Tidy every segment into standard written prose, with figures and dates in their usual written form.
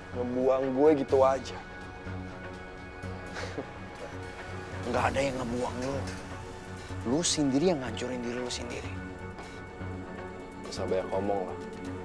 ngebuang gue gitu aja. Nggak ada yang ngebuang lo. Lu sendiri yang ngancurin diri lu sendiri. Gak usah banyak ngomong lah.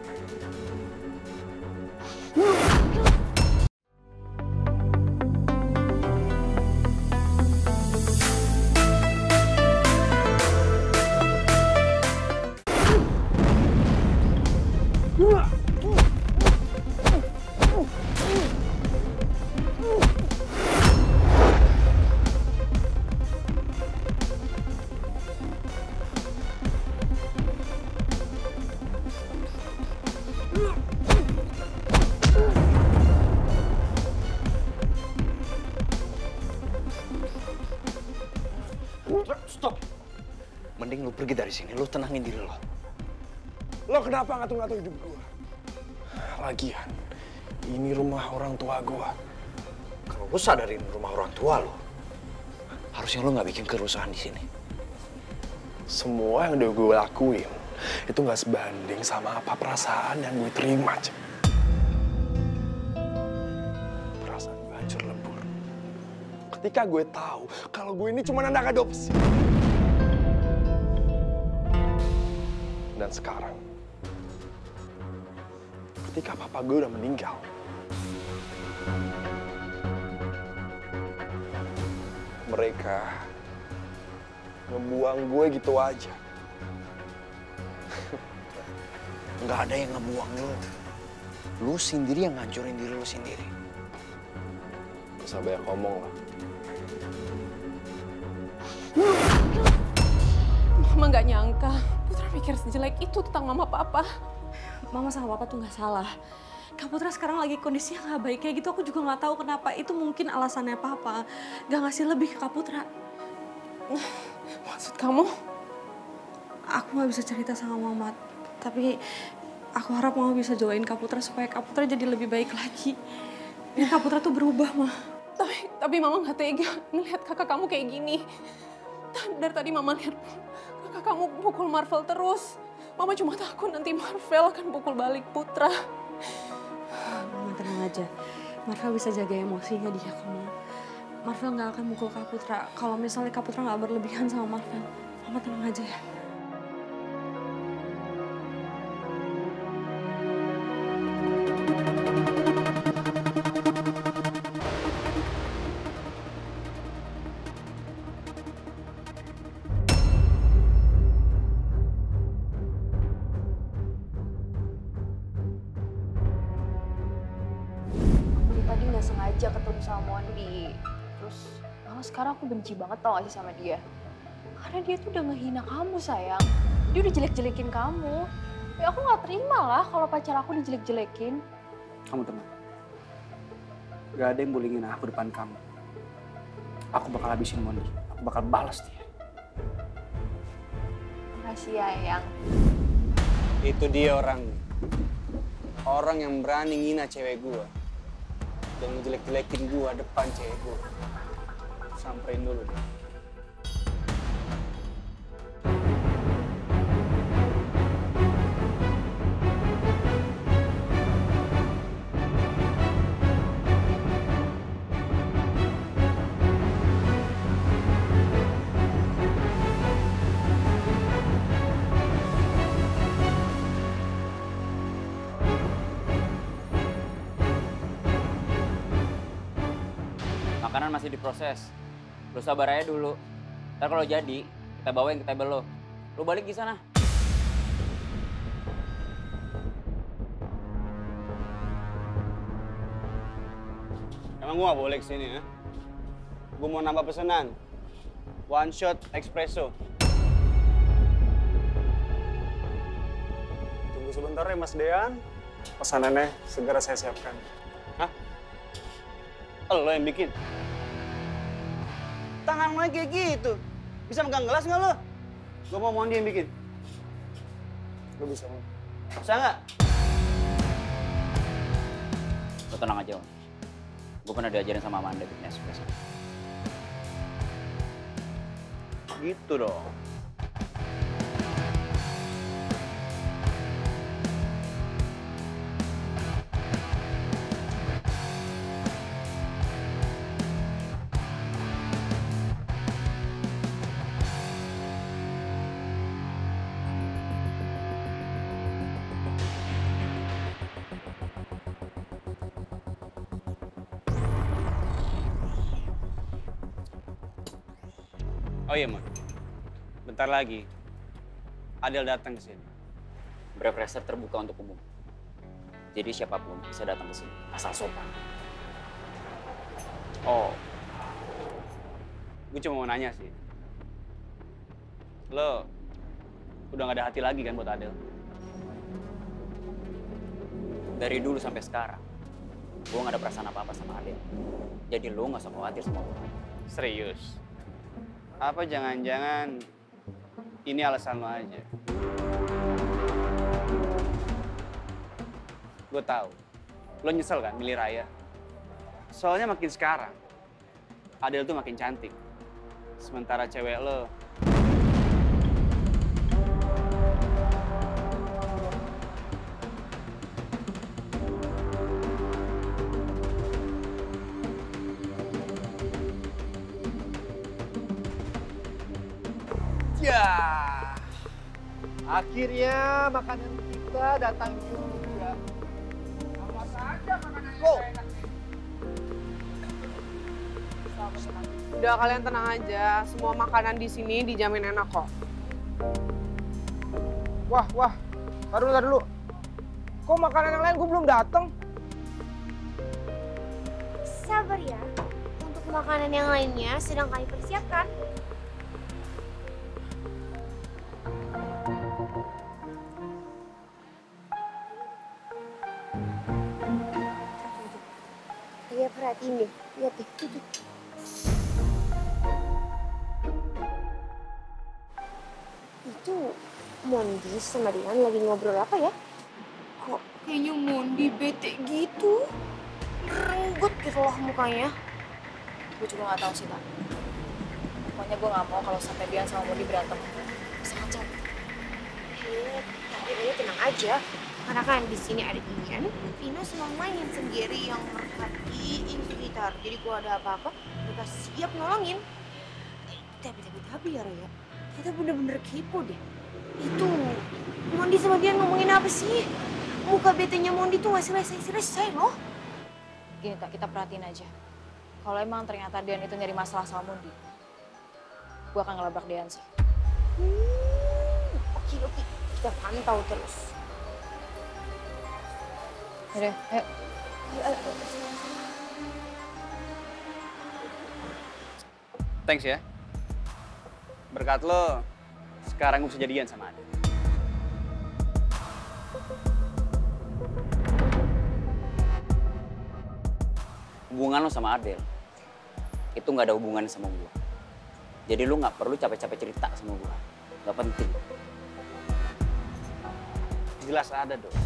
Stop. Mending lu pergi dari sini, lu tenangin diri lo. Lo kenapa ngatur-ngatur hidup gue? Lagian, ini rumah orang tua gue. Kalau lu sadarin rumah orang tua lo, harusnya lu nggak bikin kerusuhan di sini. Semua yang udah gue lakuin, itu nggak sebanding sama apa perasaan yang gue terima, Cep. Perasaan gue hancur lebur. Ketika gue tahu kalau gue ini cuma anak adopsi. Dan sekarang, ketika papa gue udah meninggal, mereka ngebuang gue gitu aja. Nggak ada yang ngebuang lo. Lu sendiri yang ngancurin diri lu sendiri. Gak usah banyak ngomong lah. Mama nggak nyangka Putra mikir sejelek itu tentang mama papa. Mama sama papa tuh nggak salah. Kak Putra sekarang lagi kondisinya nggak baik kayak gitu. Aku juga nggak tahu kenapa. Itu mungkin alasannya papa nggak ngasih lebih ke Kak Putra. Maksud kamu? Aku nggak bisa cerita sama mama. Tapi aku harap mama bisa doain Kak Putra supaya Kak Putra jadi lebih baik lagi. Biar Kak Putra tuh berubah, mah. Tapi mama nggak tega ngelihat kakak kamu kayak gini. Dari tadi mama lihat kakak kamu pukul Marvel terus. Mama cuma takut nanti Marvel akan pukul balik Putra. Mama tenang aja. Marvel bisa jaga emosinya dia kamu. Marvel nggak akan mukul Kak Putra. Kalau misalnya Kak Putra nggak berlebihan sama Marvel, Mama tenang aja ya. Tadi nggak sengaja ketemu sama Mondi. Terus malah sekarang aku benci banget tau gak sih sama dia. Karena dia tuh udah ngehina kamu sayang. Dia udah jelek-jelekin kamu. Ya aku nggak terima lah kalau pacar aku dijelek-jelekin. Kamu tenang. Gak ada yang bullyingin aku depan kamu. Aku bakal habisin Mondi. Aku bakal balas dia. Makasih ya, Yang. Itu dia orangnya. Orang yang berani ngina cewek gua. Dan ngejelek-jelekin gua depan cewek gua. Samperin dulu deh. Makanan masih diproses. Lu sabar aja dulu. Ntar kalau jadi, kita bawain ke table lo. Lu balik di sana. Emang gua gak boleh kesini ya? Gua mau nambah pesanan. One shot espresso. Tunggu sebentar ya, Mas Dean. Pesanannya segera saya siapkan. Hah? Lo yang bikin? Tangan lo kayak gitu. Bisa megang gelas nggak lo? Gue mau Mondi yang bikin. Lo bisa, Mon? Bisa nggak? Lu tenang aja, Om. Gue pernah diajarin sama Amanda bikin espresso. Gitu dong. Oh iya, Mon. Bentar lagi, Adel datang ke sini. Brave Racer terbuka untuk umum. Jadi siapapun bisa datang ke sini, asal sopan. Oh. Gue cuma mau nanya sih. Lo udah gak ada hati lagi kan buat Adel? Dari dulu sampai sekarang, gue gak ada perasaan apa-apa sama Adel. Jadi lo gak usah khawatir sama gue. Serius? Apa jangan-jangan ini alasan lo aja? Gue tahu, lo nyesel kan milih Raya? Soalnya makin sekarang, Adel tuh makin cantik. Sementara cewek lo ya, akhirnya makanan kita datang juga. Apa saja makanan yang enak. Udah kalian tenang aja, semua makanan di sini dijamin enak kok. Wah, taruh dulu. Kok makanan yang lain gue belum datang? Sabar ya, untuk makanan yang lainnya sedang kami persiapkan. Iya, perhatiin deh, lihat deh, tuh. Itu Mondi sama Dian lagi ngobrol apa ya? Kok kayaknya Mondi bete gitu? Renggut gitu loh mukanya. Gue juga gak tahu sih, Tak. Pokoknya gue gak mau kalau sampai Dian sama Mondi berantem. Bisa kacau. Tapi tenang aja. Karena kan di sini ada Dian, Vino sama main sendiri yang merhatiin sekitar. Jadi kalau ada apa-apa, mereka siap nolongin. Tapi ya Raya, kita bener-bener kepo deh. Itu Mondi sama Dian ngomongin apa sih? Muka betenya Mondi tuh gak selesai loh. Gini, Tak, kita perhatiin aja. Kalau emang ternyata Dian itu nyari masalah sama Mondi, gue akan ngelabrak Dian sih. Oke. Kita pantau terus. Yaudah, ayo. thanks ya. Berkat lo, sekarang gue bisa jadian sama Adel. Hubungan lo sama Adel, itu nggak ada hubungannya sama gue. Jadi lo nggak perlu capek-capek cerita sama gue. Nggak penting. Jelas ada dong.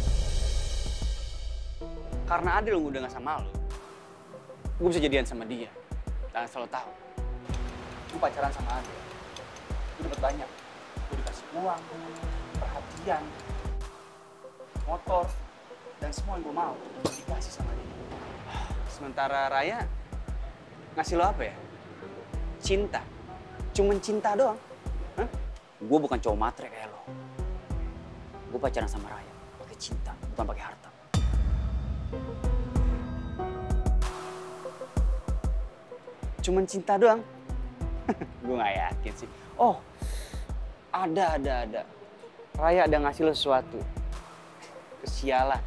Karena Adel udah gak sama lo, gue bisa jadian sama dia. Dan selalu tahu, gue pacaran sama Adel. Gue dapet banyak. Gue dikasih uang, perhatian, motor, dan semua yang gue mau dikasih sama dia. Sementara Raya ngasih lo apa ya? Cinta. Cuman cinta doang. Hah? Gue bukan cowok matre kayak lo. Gue pacaran sama Raya pakai cinta, bukan pakai harta. Cuman cinta doang? Gue gak yakin sih. Oh, ada. Raya ada ngasih lo sesuatu. Kesialan.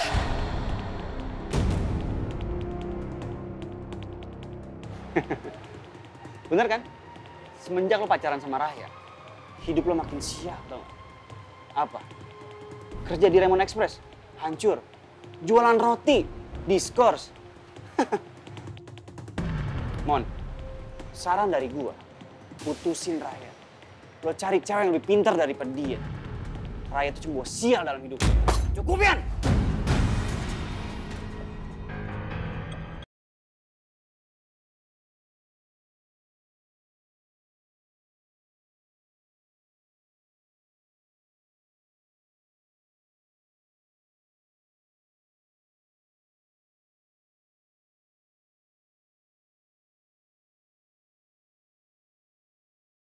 Bener kan? Semenjak lo pacaran sama Raya, hidup lo makin sial, tau gak? Apa? Kerja di Raymond Express, hancur. Jualan roti, diskors. Mon, saran dari gua, putusin Raya. Lo cari cewek yang lebih pintar daripada dia. Raya itu cuma bawa sial dalam hidup lo. Cukup, Yan!